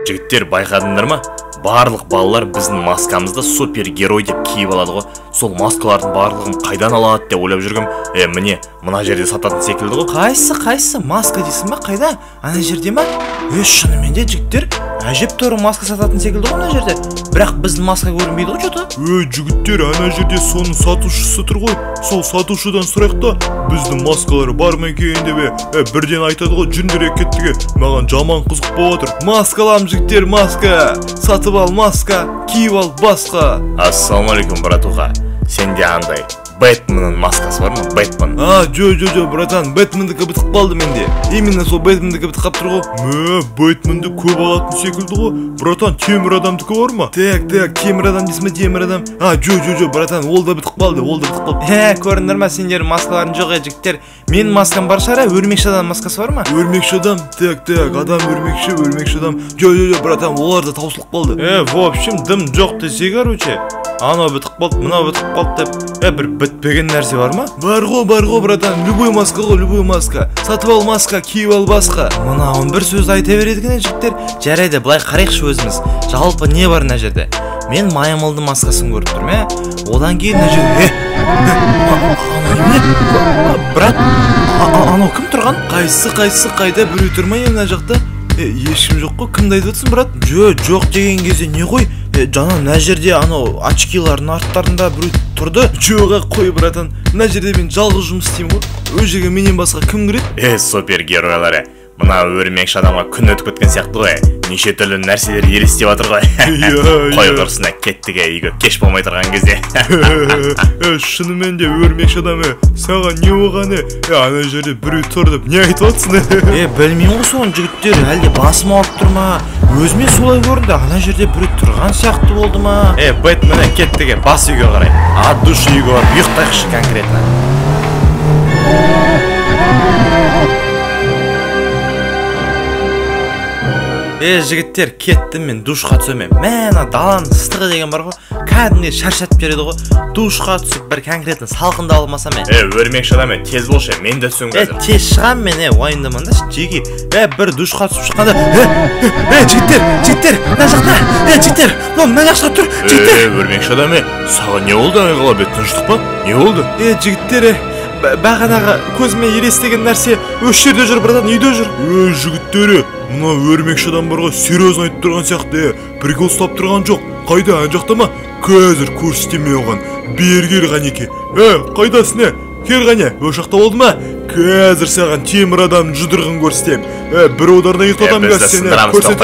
Жігіттер, байқадыңдар ма? Барлық балалар біздің маскамызды супергерой деп киіп алады ғой. Сол маскалардың барлығын қайдан алады деп ойлап жүргем. Міне, мына жерде сататын секілді ғой. Қайсы маска дейсің ба? Қайда? Ана жерде ма? Шынымен де жігіттер, әжептәуір маска сататын секілді ғой ана жерде. Бірақ біздің маска көрінбейді ғой что-то. Жігіттер, ана жерде соның сатушысы тұр ғой. Сол сатушыдан сұрайық та, біздің маскалары бар ма екен деп бірден айтады ғой, жүріңдер кеттіге. Маған жаман қызық болып отыр. Маскалам жігіттер, маска. Сатып ал маска, киіп ал басқа. Ассалаумалейкум, братуха. Сенде андай Бэтменнің маскасы бар ма? Бэтмен. Жо, братан, Бэтмендікі бітіп қалды менде. Именно сол Бэтмендікі бітіп қап тұр ғой. Бэтменді көп алатын секілді ғой. Братан, темір адамдікі бар ма? Так, темір адам дейсің бе, темір адам? Жо, братан, ол да бітіп қалды, көріндір ма сендер маскаларын жоқ жігіттер. Менің маскам бар шара, өрмекші адам маскасы бар ма? Өрмекші адам? Так, адам өрмекші адам. Жо, братан, олар да таусылып қалды. В общем, дым жоқ десе, короче. Анау бітіп қалды, мынау бітіп қалды деп. Бір бітпеген нәрсе бар ма? Бар ғой, братан, любой маска ғой, любой маска. Сатып ал маска, киіп ал басқа. Мынауын бір сөз айта береді екен жігіттер. Жарайды, былай қарайықшы өзіміз. Жалпы не бар мына жерде? Мен майымылдың маскасын көріп тұрмын, Одан кейін мына жерде брат, анау кім тұрған? Қайсы қайда біреу тұр ма мына жақта? Ешкім жоқ қой, кімді айтып отырсың, брат? Жоқ деген кезде не ғой? Жана мына жерде анау очкилардың арттарында біреу тұрды. Жоға қой, братан. Мына жерде мен жалғыз жұмыс істеймін ғой. Өз жерге менен басқа кім кіреді? Супергеройлары. Мына өрмекші адамға күн өтіп кеткен сияқты ғой. Неше түрлі нәрселер елестеп жатыр ғой. Қой құрысына кеттік үйге кеш болмай тұрған кезде. Шынымен де өрмекші адамы, саған не болғаны? Ана жерде біреу тұр деп не айтып отырсың? Білмеймін ғой соны жігіттер, әлде басым ауырып тұр ма? Өзіме солай көрінді, ана жерде біреу тұрған сияқты болды ма? Бэтмен кеттік, бас үйге қарай. Душ үйге барып ұйықтайықшы конкретно. Жігіттер, кеттім мен душқа түсемін. Мәна даланың ыстығы деген бар ғой. Кәдімге шаршатып береді ғой. Душқа түсіп бір конкретно салқында алмасам мен. Өрмекші адам, тез болшы, мен де түсем қазір. Тез шығам мен, уайымдамаңда жеке. Бір душқа түсіп шыққанда. Жігіттер, мына жақта. Жігіттер, мына жақта тұр. Жігіттер. Өрмекші адам, саған не болды айғала бет, тыныштық па? Не болды? Жігіттер, бағанағы көзіме елестеген нәрсе өш жерде жүр, братан, үйде жүр. Жігіттер, мына өрмекші адам барға серьезно айтып тұрған сияқты, прикол ұстап тұрған жоқ. Қайда, ан жақта ма? Қазір көрсетеме оған. Бер кел ғанеке. Қайдасың? Кел ғане, өшақта болды ма? Қазір саған темір адам жұдырғын көрсетем. Бір одарына ұйықтатам қазір сені.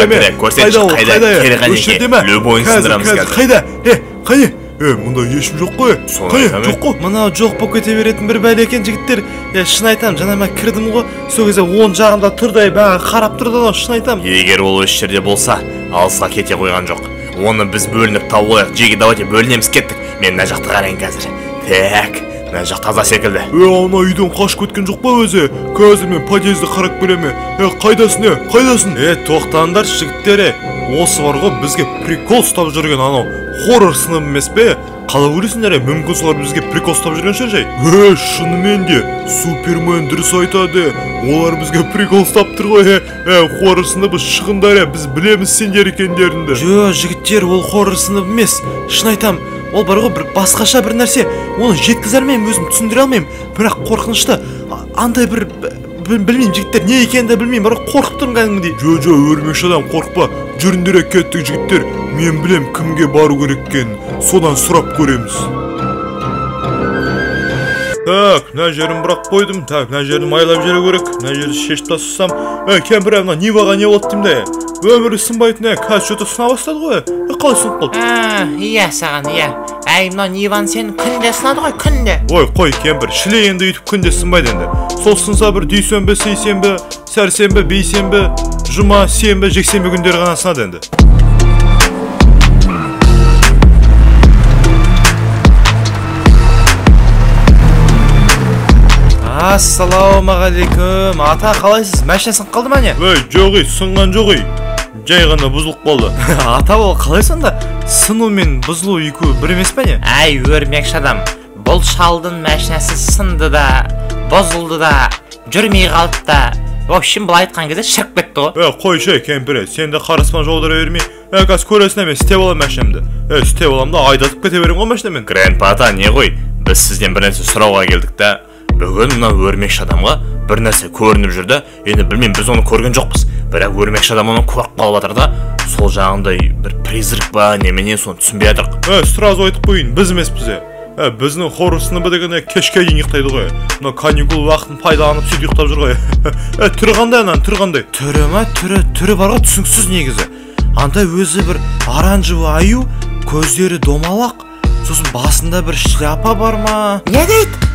Көрсетеме? Мұнда ешім жоқ қой. Жоқ қой. Мынау жоқ болып кете беретін бір бәле екен жігіттер. Шын айтам, жаңа мен кірдім ғой. Сол кезде оң жағымда тұрдай бағы қарап тұрды, шын айтам. Егер ол өз жерде болса, алысқа кете қойған жоқ. Оны біз бөлініп тауып алайық. Жеге давайте бөлінеміз, кеттік. Мен мына жақты қарайын қазір. Так, мына жақ таза секілді. Ана үйден қашып кеткен жоқ па өзі? Қазір мен подъезді қарап көремін. Қайдасың? Тоқтаңдар жігіттер. Осы бар ғой, бізге прикол ұстап жүрген анау хоррор сынып емес пе? Қалай ойлайсыңдар, мүмкін солар бізге прикол ұстап жүрген шығар жай? Шынымен де, Супермен дұрыс айтады. Олар бізге прикол ұстап тұр ғой. Хоррор сыныбы шығындар, біз білеміз сендер екендеріңді. Жігіттер, ол хоррор сынып емес. Шын айтам, ол бар ғой, бір басқаша бір нәрсе. Оны жеткізе алмаймын, өзім түсіндіре алмаймын. Бірақ қорқынышты. Андай бір білмеймін жігіттер, не екенді білмеймін, бірақ қорқып тұрмын кәдімгідей. Жо, өрмекші адам, қорқпа. Жүріндер кеттік жігіттер. Мен білем кімге бару керек екенін. Содан сұрап көреміз. Так, мына жерін бірақ қойдым. Так, мына жерін майлап жеру керек. Мына жерді шешіп тастасам. Кемпір, мына Ниваға не болды деймін де. Өмірі сынбайтын, қазір что-то сына бастады ғой. Қалай сынып қалды? Иә саған, иә. Мына Ниван сен күнде сынады ғой, күнде. Ой, қой кемпір, шіле енді үйтіп күнде сынбайды енді. Сол сынса бір дүйсенбі, сейсенбі, сәрсенбі, бейсенбі, жұма, сенбі, жексенбі күндері ғана сынады енді. Ассалаумағалейкум. Ата, қалайсыз? Мәшіне сынып қалды ма не? Жоғи, сынған жоғи. Жай ғана бұзылып қалды. Ата, ол қалай сонда? Сыну мен бұзылу екеуі бір емес пе не? Өрмекші адам, бұл шалдың мәшінесі сынды да, бұзылды да, жүрмей қалды да, В общем, былай айтқан кезде шіріп кетті ғой. Қойшы кемпір, сен де қарыспан жаудыра бермей. Қазір көресің мен істеп алам машинамды. Істеп алам да айдатып кете берем ғой машинамен. Грандпата, не ғой? Біз сізден бір нәрсе сұрауға келдік та. Бүгін мына өрмекші адамға бір нәрсе көрініп жүрді. Енді білмеймін, біз оны көрген жоқпыз. Бірақ өрмекші адам оны көріп қалып жатыр да. Сол жағындай бір призрак ба, немене, соны түсінбей жатырық. Сразу айтып қойын, біз емеспіз. Біздің хоррор сыныбы деген кешке дейін ұйықтайды ғой. Мына каникул уақытын пайдаланып сөйтіп ұйықтап жүр ғой. Түрі қандай анан, түрі қандай? Түрі бар ғой, түсініксіз негізі. Андай өзі бір оранжевый аю, көздері домалақ, сосын басында бір шляпа бар ма? Не дейді?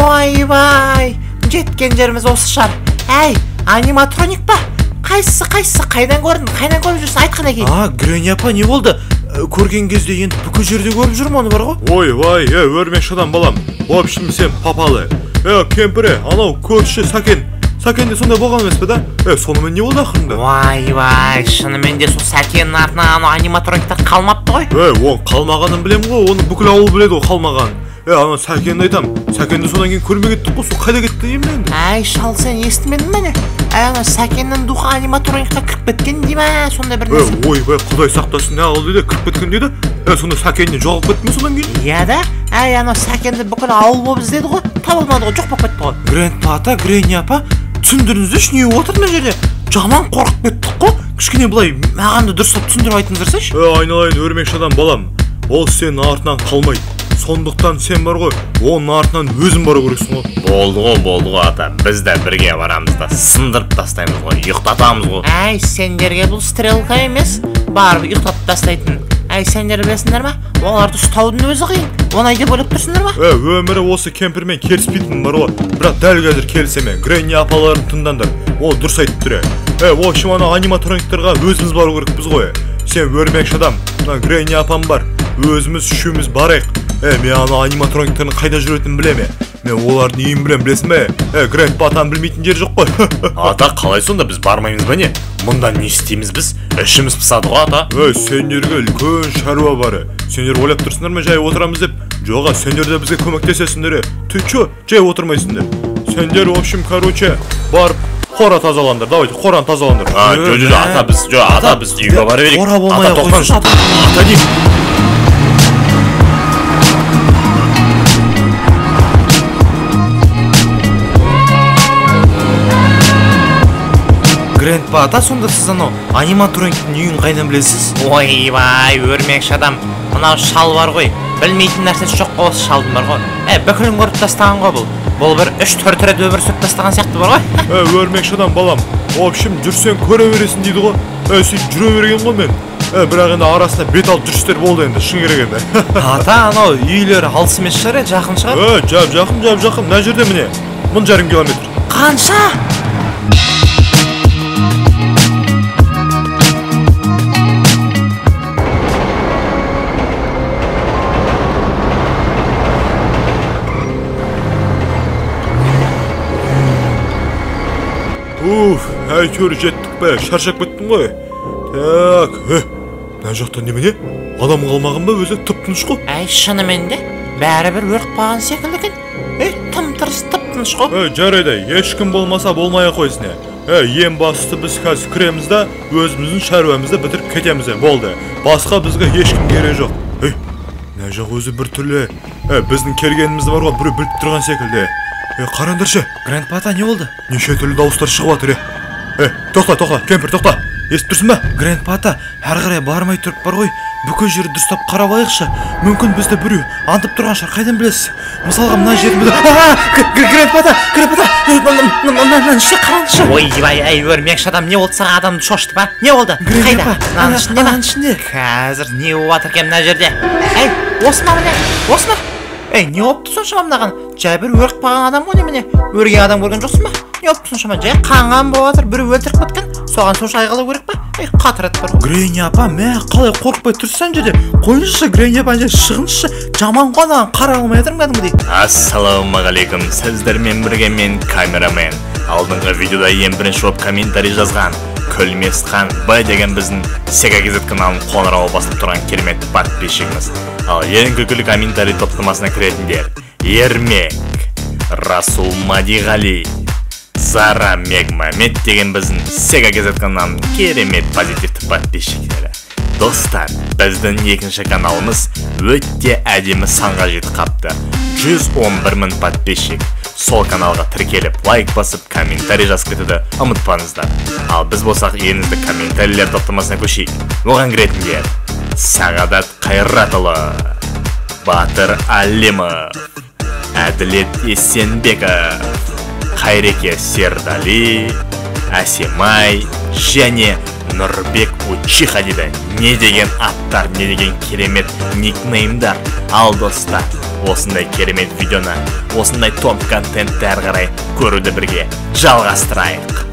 Ойбай, жеткен жеріміз осы шығар. Әй, аниматроник па? Қайсысы, қайдан көріп жүрсің, айтқан екен. Грэнни апа, не болды? Көрген кезде енді бүкіл жерде көріп жүрмін оны бар ғой? Ойбай, өрмекші адам балам. В общем, сен папалы. Кемпіре, анау көрші Сәкенде сондай болған емес пе да? Сонымен не болды ақырында? Ойбай, шынымен де сол Сәкеннің артынан анау аниматрониктар қалмапты ғой. Оны қалмағанын білем ғой, оны бүкіл ауыл біледі ғой қалмаған. Ана Сәкенді айтам. Сәкенді содан кейін көрмей кеттік қой, сол қайда кетті деймін енді. Әй, шал, сен естімедің бе не? Ана Сәкеннің духы аниматроникқа кіріп кеткен дей ма, сондай бір нәрсе. Ойбай, құдай сақтасын, не қылды дейді, кіріп кеткен дейді. Сонда Сәкеннен жоғалып кетті ме содан кейін? Иә да. Әй, ана Сәкенді бүкіл ауыл болып іздеді ғой, табылмады ғой, жоқ болып кетті ғой. Грандпата, Грэнни апа, түсіндіріңіздерші, не отыр мына жерде? Жаман қорқып кеттік қой. Кішкене былай маған да дұрыстап түсіндіріп айтыңыздаршы. Айналайын өрмекші адам балам. Ол сенің артынан қалмайды. Сондықтан сен бар ғой, оның артынан өзің бару керексің ғой. Болды ғой ата. Біз де бірге барамыз да сындырып тастаймыз ғой, ұйықтатамыз ғой. Әй, сендерге бұл стрелка емес, барып ұйықтатып тастайтын. Әй, сендер білесіңдер ма? Оларды ұстаудың өзі қиын. Оны деп ойлап тұрсыңдар ма? Өмірі осы кемпірмен келіспейтін бар ғой. Бірақ дәл қазір келісеме. Грэнни апаларын тыңдандар. Ол дұрыс айтып тұр. В общем, ана аниматрониктарға өзіміз бару керекпіз ғой. Сен өрмекші адам, Грэнни апам бар. Өзіміз үшеуміз барайық. Мен ана аниматрониктардың қайда жүретінін білеме. Мен олардың үйін білесің бе? Грандпатаны білмейтін жер жоқ қой. Ата, қалай сонда біз бармаймыз ба не? Мұнда не істейміз біз? Ішіміз пысады ғой ата. Сендерге үлкен шаруа бар. Сендер ойлап тұрсыңдар ма жай отырамыз деп? Жоға, сендер де бізге көмектесесіңдер. Ты чё, жай отырмайсыңдар? Сендер, в общем, короче, барып қора тазалаңдар. Давайте, қораны тазалаңдар. Ата, біз үйге бара берейік. Қора болмай қойсын. Ата деймін. Грандпата, сонда сіз анау аниматрониктің үйін қайдан білесіз? Ойбай, өрмекші адам, мынау шал бар ғой, білмейтін нәрсесі жоқ қой осы шалдың бар ғой. Бүкілін көріп тастаған ғой бұл. Бұл бір 3-4 рет өмір сүріп тастаған сияқты бар ғой. Өрмекші адам балам. В общем, жүрсең көре бересің дейді ғой. Сен жүре берген ғой мен. Бірақ енді арасында бет алып жүрістер болды енді, шын керек енді. Ата, анау үйлері алыс емес шығар, жақын шығар? Жақын. Мына жерде міне. 1,5 километр. Қанша? Әйтеуір жеттік бе, шаршап кеттім ғой. Так, мына жақта немене? Адам қалмаған ба өзі, тып-тыныш қой. Әй, шынымен де, бәрібір өрт қалған секілді екен. Тым-тырыс, тып-тыныш қой. Жарайды, ешкім болмаса болмай-ақ қойсын. Ең бастысы біз қазір кіреміз да, өзіміздің шаруамызды бітіріп кетеміз, болды. Басқа бізге ешкім керек жоқ. Мына жақ өзі бір түрлі. Біздің келгенімізді бар ғой, біреу біліп тұрған секілді. Қараңдаршы. Грандпата, не болды? Неше түрлі дауыстар шығып жатыр. Тоқта, кемпір, тоқта. Естіп тұрсың ба? Грандпата, әрі қарай бармай тұрып бар ғой, бүкіл жері дұрыстап қарап алайықшы. Мүмкін бізді біреу аңдып тұрған шығар, қайдан білесіз? Мысалға мына жерімізді. Грандпата, мынаның ішіне қараңызшы. Ойбай, әй, өрмекші адам, не болды саған, адамды шошытып па? Не болды? Қайда? Мынаның ішінде. Қазір не болып жатыр екен мына жерде? Әй, осы ма міне? Осы ма? Әй, не болыпты соншама мынаған? Жай бір өрт қалған адам ғой немене? Өрген адам көрген жоқсың ба? Не болыпты соншама? Жай қанған болып жатыр, біреу өлтіріп кеткен. Соған сонша айғайлау керек па? Әй, қатырат бар ғой. Грэнни апа, қалай қорықпай тұрсаң жерде? Қойыңызшы, Грэнни апа, шығыңызшы. Жаман қонаған қара алмай жатырмын кәдімгідей. Ассалаумағалейкум, сіздермен бірге мен камерамен. Алдыңғы видеода ең бірінші болып комментарий жазған Күлмесхан Б деген біздің Sega KZ каналын қоңырауы басып тұрған керемет подписчигіміз. Ал ең күлкілі комментарий топтамасына кіретіндер: Ермек, Расул Мадиғали, Зара Мегмамет деген біздің Sega Gazette каналының керемет позитивті подписчиктері. Достар, біздің екінші каналымыз өтте әдемі санға жетіп қапты. 111 мың подписчик. Сол каналға тіркеліп, лайк басып, комментарий жазып кетуді ұмытпаңыздар. Ал біз болсақ еліңізді комментарийлер топтамасына көшейік. Оған кіретіндер: Сағадат Қайратұлы, Батыр Алимов, Әділет Есенбеков, Қайреке Сердали, Әсемай және Нұрбек Учиха дейді. Не деген аттар, не деген керемет никнеймдар. Ал достар, осындай керемет видеоны, осындай топ контентті әрі қарай көруді бірге жалғастырайық.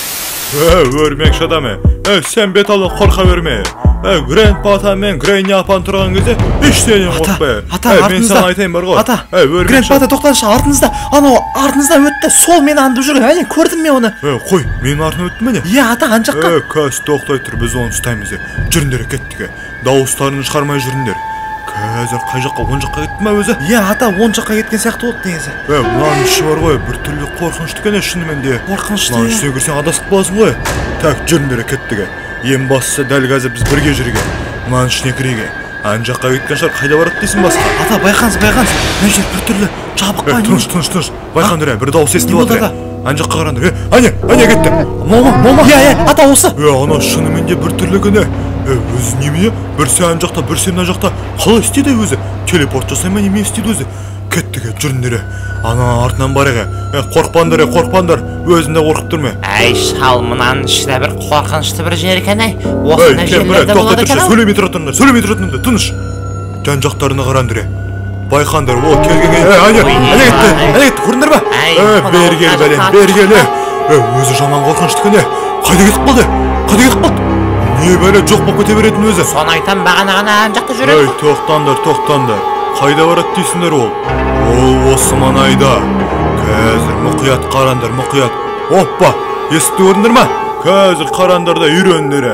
Өрмекші адамы, сен бет алып қорқа берме. Грандпа ата мен Грейни апан тұрған кезде ештеңе қорықпа. Мен саған айтайын бар ғой. Ата, Грандпа ата тоқтаңызшы, артыңызда, анау артыңызда өтті, сол мені аңдып жүрген. Әне көрдім мен оны. Қой, менің артым өтті ме не? Иә, ата, ан жаққа. Кәс тоқтай тұр, біз оны ұстаймыз. Жүріндер кеттіге. Дауыстарын шығармай жүріндер. Қазір қай жаққа, он жаққа кетті ме өзі? Иә, ата, он жаққа кеткен сияқты болды негізі. Мынаның іші бар ғой, бір түрлі қорқынышты екен шынымен де. Қорқынышты. Мынаның ішіне кірсең адасып қаласың ғой. Так, жүріндер кеттіге. Ең бастысы дәл қазір біз бірге жүрге. Мынаның ішіне кіреге. Ан жаққа кеткен шығар, қайда барады дейсің басқа? Ата, байқаңыз. Мына жер бір түрлі жабық па? Тыныш. Байқаңдар, бір дауыс естіліп отыр. Ан жаққа қараңдар. Ане кетті. Мома. Иә, ата осы. Ана шынымен де бір түрлі күні. Өзі неме? Бір сен жақта, бір сен жақта. Қалай істейді өзі? Телепорт жасаймай неме істейді өзі? Кеттіге, жүріндері. Ана артынан бареге. Қорқпандар, өзінде қорқып тұрме. Әй, шал, мынаның ішінде бір қорқынышты бір жер екен, әй. Осындай жерлерде болады екен. Сөйлемей тұратындар, тыныш. Жан жақтарына қарандыр. Байқандар, ол келген. Ане кетті, көрдіңдер ба? Бері келе. Өзі жаман қорқынышты екен. Қайда кетіп қалды? Не бәле жоқ болып кете беретін өзі? Соны айтам, бағана ан жақта жүреді. Тоқтаңдар. Қайда барады дейсіңдер ол? Ол осы маңайда. Қазір мұқият қарандар, мұқият. Оппа, есікті көрдіңдер ма? Қазір қарандар да үйрендері.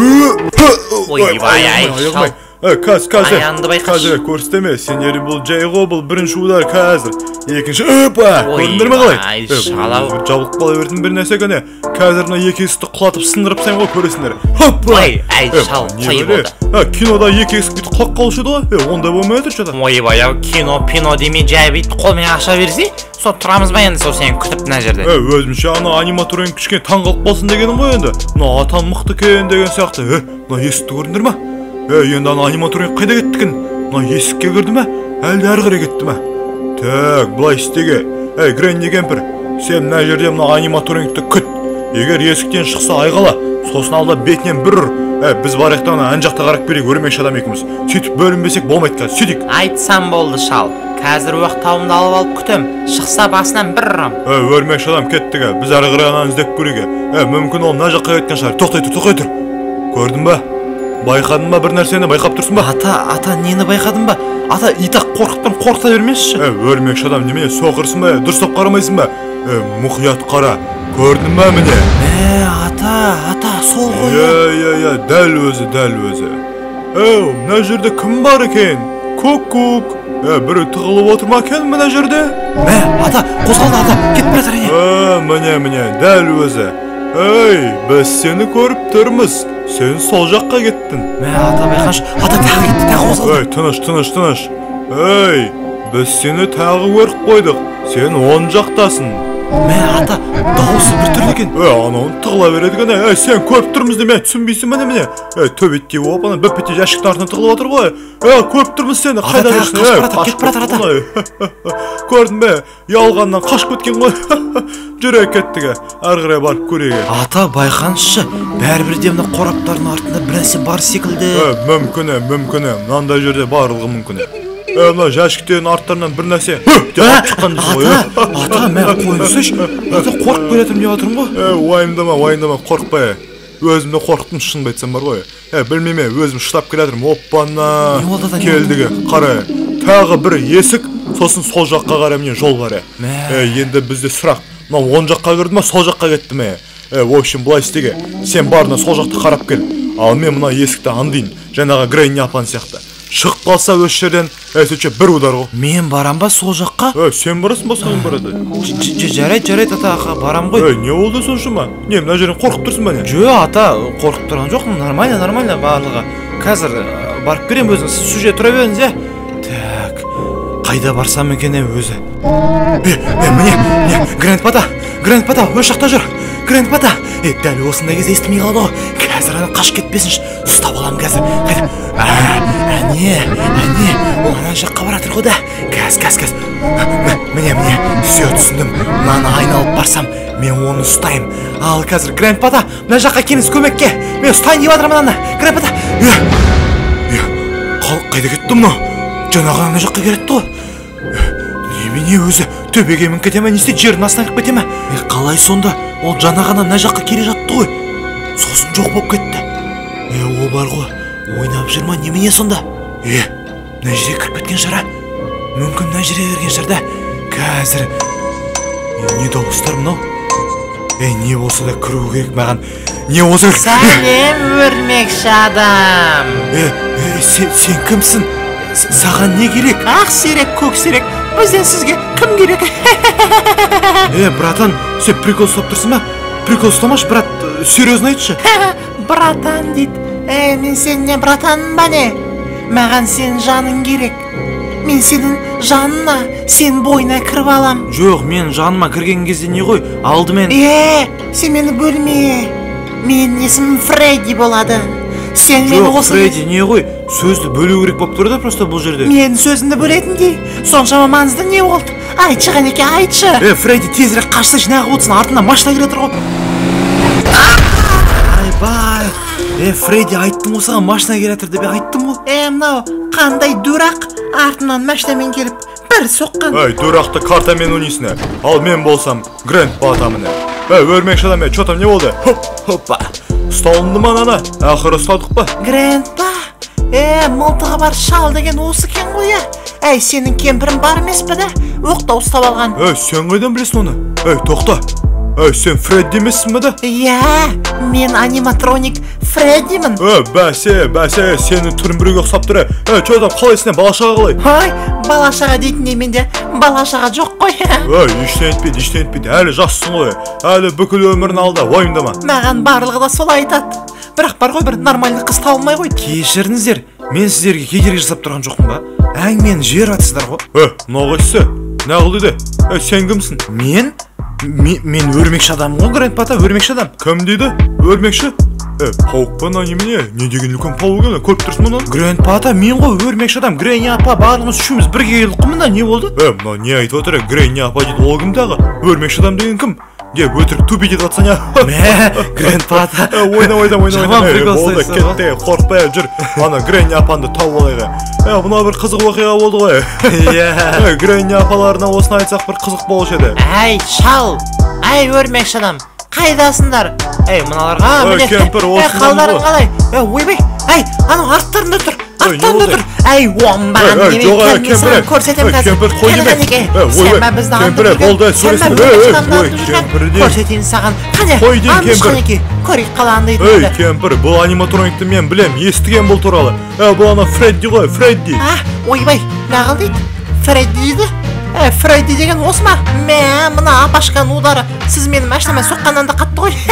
Ойбай, Қазір көрістеме, сенері бұл жайғы, бұл бірінші удар қазір. Екінші, көрдіңдер ме қалай? Жабылып қала бердің бір нәрсе көне. Қазір мұна екі есікті құлатып сындырып сен ғой көресіңдер. Шал, қай болды? Кинода екі есік бүйті құлап қалушы еді ғой? Онда болмай отыр шада. Ойбай, кино демей жай бүйті қолмен аша берсе, сол тұрамыз ба енді сол сені күтіп мына жерде? Өзімше ана аниматорын кішкене таңғалып қалсын дегенім ғой енді. Мына атан мықты кен деген сияқты. Мына есікті көрдіңдер ма? Енді ана аниматорын қайда кеттікін? Мына есікке кірді ме? Әлде әрі қарай кетті ме? Так, былай істеге. Грэнни кемпір, сен мына жерде мына аниматорингті күт. Егер есіктен шықса айғала, сосын алда бетінен бір ұр. Біз барайықта ан жақта қарап берейік, өрмекші адам екіміз. Сөйтіп бөлінбесек болмайды қазір, сөйтейік. Айтсам болды, шал. Қазір уақытауымды алып күтім. Шықса басынан бір ұрам. Өрмекші адам кеттіге, біз әрі қарай ананы іздеп көреге. Мүмкін ол мына жаққа кеткен шығар. Тоқтай тұр. Көрдің ба? Байқадың ба бір нәрсені, байқап тұрсың ба? Ата, нені байқадың ба? Ата, итақ қорқыта бермесші. Өрмекші адам немене соқырсың ба? Дұрыстап қарамайсың ба? Мұқият қара. Көрдің ба міне? Ата, сол ғой. Дәл өзі. Мына жерде кім бар екен? Көк. Бірі тығылып отыр ма екен мына жерде? Ата, қозғалды ата, кетіп бара Міне, дәл өзі. Біз сені көріп тұрмыз. Сен сол жаққа кеттің. Ата, байқаншы. Ата, тағы кетті, тағы қозғалды. Тыныш. Біз сені тағы көріп қойдық. Сен он жақтасың. Ата, дауысы бір түрлі екен. Анауын тығыла береді екен. Сен көріп тұрмыз деме, түсінбейсің міне. Төбеттей болып, ана бөппетей жәшіктің артынан тығылып отыр ғой. Көріп тұрмыз сені, қайда жүрсің? Кетіп бара ата. Көрдің бе? Ялғаннан қашып кеткен ғой. Жүрек кеттіге, әрі қарай барып көреге. Ата, байқаншы, бәрібір де мына қораптардың артында бір нәрсе бар секілді. Мүмкін, мынандай жерде барлығы мүмкін. Мына жәшіктердің арттарынан бір нәрсе жауап шыққан дейсің ғой. Ата, мен қойынсыш. Ата, қорқып келетім деп отырмын ғой. Уайымдама, қорықпай. Өзімді қорқыттым, шынымды айтсам бар ғой. Білмейме, өзім шыдап келатырмын. Оппана. Келдіге, қара. Тағы бір есік, сосын сол жаққа қарай міне жол бар. Енді бізде сұрақ. Мына оң жаққа кірді ме, сол жаққа кетті ме? В общем, былай істеге. Сен барына сол жақты қарап кел. Ал мен мына есікті андайын. Жаңағы Грейни апан сияқты. шығып қалса осы жерден әсетше бір удар ғой. Мен барам ба сол жаққа? Сен барасың ба, саған барады? Жарайды ата аға, барам ғой. Не болды соншама? Не, мына жерден қорқып тұрсың ба не? Жоқ ата, қорқып тұрған жоқпын, нормально барлығы. Қазір барып берем өзің, сіз сүже тұра беріңіз, иә? Так, қайда барсам екен өзі? Міне, Грандпата, өз жақта жүр. Грандпата, дәл осындай кезде естімей қалды ғой. Қазір ана қашып кетпесінші, ұстап алам қазір. Әне, ол ана жаққа баратыр ғой да. Кәз. Міне, все түсіндім. Мынаны айналып барсам, мен оны ұстайым. Ал қазір Грандпата, мына жаққа келіңіз көмекке. Мен ұстайын деп жатырмын ана. Грандпата. Қайда кетті мынау? Жаңағы ана жаққа келетті ғой. Немене өзі төбеге мініп кете ме, не істейді, жердің астына кіріп кете ме? Қалай сонда? Ол жаңағынан мына жаққа келе жатты ғой. Сосын жоқ болып кетті. Ол бар ғой, ойнап жүр ма, немене сонда? Мына жерге кіріп кеткен шара. Мүмкін мына жерге кірген шарда. Қазір не дауыстар мынау? Не болса да кіру керек маған. Не болса... Сәлем, өрмекші адам. Сен кімсің? Саған не керек? Ақ сирек, көк сирек, бізден сізге кім керек? Братан, сен прикол ұстап тұрсың ба? Прикол ұстамаш, брат, серьезно айтшы. Братан дейді. Мен сеніне братаным ба не? Маған сен жаның керек. Мен сенің жанына, сен бойына кіріп алам. Жоқ, мен жаныма кірген кезде не ғой? Алдымен... Сен мені бөлме. Мен есімім Фредди болады. Сен мені осы... Жоқ, Фредди не ғой? Сөзді бөлу керек болып тұр да просто бұл жерде. Мен сөзінді бөлетіндей. Соншама маңызды не болды? Айтшы ғанеке, айтшы. Фредди тезірек қашса жинағы отсын, артынан машина келе тұр ғой. Фредди, айттым осыған машина келе тұр деп айттым ғой. Мынау қандай дурақ, артынан машинамен келіп бір соққан. Дурақты картамен ойнайсың. Ал мен болсам Грандпатамын. Өрмекші адам, что там не болды? Хоппа. Ұсталынды ма ана? Ақыры ұсталдық па? Грандпа, мылтығы бар шал деген осы кен ғой. Сенің кемпірің бар емес пе да? Оқта ұстап алған. Сен қайдан білесің оны? Тоқта. Сен Фредди емессің ба да? Мен аниматроник Фреддимін. Бәсе, сені түрін біреуге ұқсап тұр. Что там, қалайсың, балашаға қалай? Балашаға дейтіндей менде балашаға жоқ қой. Ештен етпейді, әлі жассың ғой. Әлі бүкіл өмірін алда, ойымдама. Маған барлығы да солай айтады. Бірақ бар ғой, бір нормальный қыз табылмай қойды. Кешіріңіздер, мен сіздерге кедергі жасап тұрған жоқпын ба? Әңгімені жер атсыздар ғой. Мынау қайсысы? Не қылды де? Сен кімсің? Мен өрмекші адаммын ғой, Грандпата, өрмекші адам. Кім дейді? Өрмекші? Пауық па немене? Не деген үлкен пауық екен? Көріп тұрсың мұны? Грандпата, мен ғой өрмекші адам. Грэнни апа, барлығымыз үшеуміз бірге келдік қой, мында не болды? Мынау не айтып отыр? Грэнни апа дейді, ол кім тағы? Өрмекші адам деген кім? Өтірік тупи деп атсаң я. Грандпата. Ойна. Болды, кетті, қорқпай жүр. Ана Грэнни апанды тауып алайық. Мына бір қызық оқиға болды ғой. Грэнни апаларына осыны айтсақ бір қызық болушы еді. Шал, өрмекші адам, қайдасыңдар? Мыналарға, міне, кемпір, қалдарың қалай? Ойбай, анау арттарында тұр. Оңбаған неме, кемпір, көрсетем қазір. Кемпір, қой деме. Сен ба бізді андырып жүрген. Көрсетейін саған. Қане, андышқанеке, көрейік қалағанды етеді. Кемпір, бұл аниматроникті мен білем, естіген бұл туралы. Бұл ана Фредди ғой, Фредди. Ойбай, нағыл дейді? Фредди дейді? Фредди деген осы ма? Мына апашқан удары сіз мені машинамен соққаннан да қатты ғой.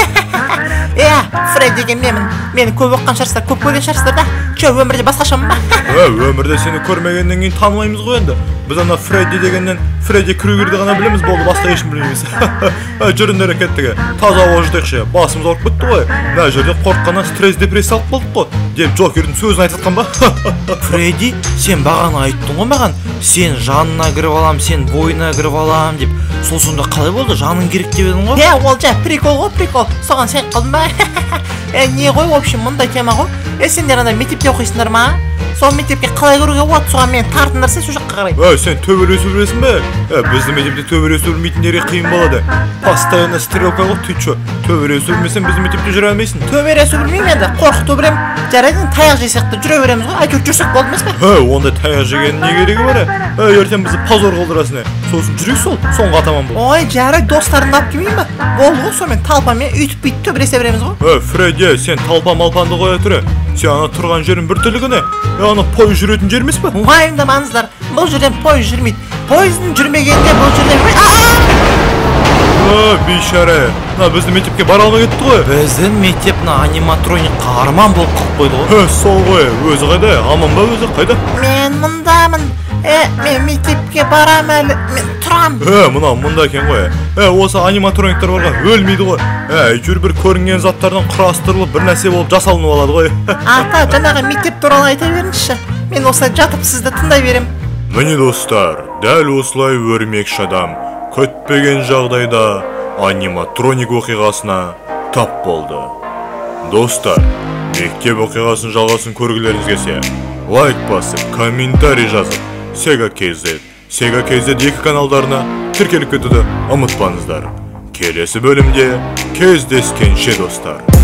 Фредди деген менмін. Мені көп оққан шығарсыздар, көп көрген шығарсыздар да. Өмірде басқашамын ба? Өмірде сені көрмегеннен кейін танымаймыз ғой енді. Біз ана Фредди дегеннен Фредди Крюгерді ғана білеміз, болды, басқа ешкім білмейміз. Жүріндер кеттіге, таза ауа жүдекші, басымыз ауырып кетті ғой. Мына жерде қорыққаннан стресс депрессия алып болдық қой деп Джокердің сөзін айтатқан ба? Фредди, сен бағана айттың ғой маған, сен жанына кіріп алам, сен бойына кіріп алам деп. Сол сонда қалай болды? Жаның керек деп едің ғой? Ол жа прикол ғой, прикол. Соған сен қылдың ба? Не ғой, в общем, мұндай тема ғой. Сендер ана мектепте оқисыңдар ма? Сол мектепке қалай көруге болады? Соған мен тартындырсын сол жаққа қарай. Сен төбелесу білесің бе? Біздің мектепте төбелесу білмейтіндерге қиын болады. Постоянно стрелка ғой, ты чё? Төбелесу білмесең біздің мектепте жүре алмайсың. Төбелесу білмеймін енді, қорқыту білем. Жарайды, таяқ жесек те жүре береміз ғой. Әйтеуір жүрсек болды емес пе? Онда таяқ жегеннің не керегі бар? Ертең бізді позор қылдырасың. Сосын жүрейік сол, соңғы атаман бол. Жарайды, достарыңды алып келмейін ба? Болды ғой, сонымен талпамен үйтіп бүйтіп төбелесе береміз ғой. Фредди, сен талпа малпанды қоя тұр. Сен ана тұрған жерің біртүрлі не? Ана пойыз жүретін жер емес пе? Уайымдамаңыздар, бұл жерден пойыз жүрмейді. Пойыздың жүрмегенде бұл жерден... Бейшара, біздің мектепке бара алмай кетті ғой. Біздің мектеп аниматроник қаһарман болып қалып қойды ғой. Сол ғой, өзі қайда? Аман ба өзі қайда? Мен мұндамын. Мен мектепке барам әлі. Мен тұрам. Мұнда екен ғой. Осы аниматрониктер барға өлмейді ғой. Әйтеуір бір көрінген заттардан құрастырылып бір нәрсе болып жасалынып алады ғой. Ата, жаңағы мектеп туралы айта беріңізші. Мен осылай жатып сізді тыңдай берем. Міне достар, дәл осылай өрмекші адам күтпеген жағдайда аниматроник оқиғасына тап болды. Достар, мектеп оқиғасын жалғасын көргілеріңіз келсе, лайк басып, комментарий жазып, Sega KZ 2 каналдарына тіркеліп кетуді ұмытпаңыздар. Келесі бөлімде кездескенше достар.